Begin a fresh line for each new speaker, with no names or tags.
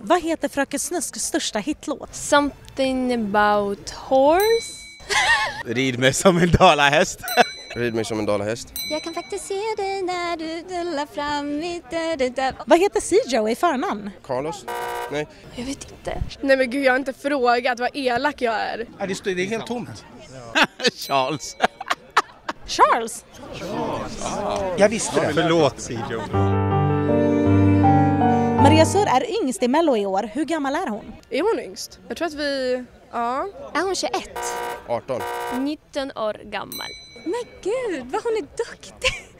Vad heter Fröken Snusks största hitlåt?
Something about horse.
Rid mig som en dalahäst.
Rid mig som en dalahäst.
Jag kan faktiskt se dig när du dullar fram mitt
Vad heter Sijo i förnamn?
Carlos? Nej.
Jag vet inte.
Nej men gud, jag har inte frågat vad elak jag är.
Ja, det är helt tomt.
Charles.
Charles?
Jag visste det.
Förlåt Sijo.
Maria Sur är yngst i Mello i år. Hur gammal är hon?
Är hon yngst? Jag tror att vi... Ja.
Är hon 21?
18.
19 år gammal.
Men gud, vad hon är duktig!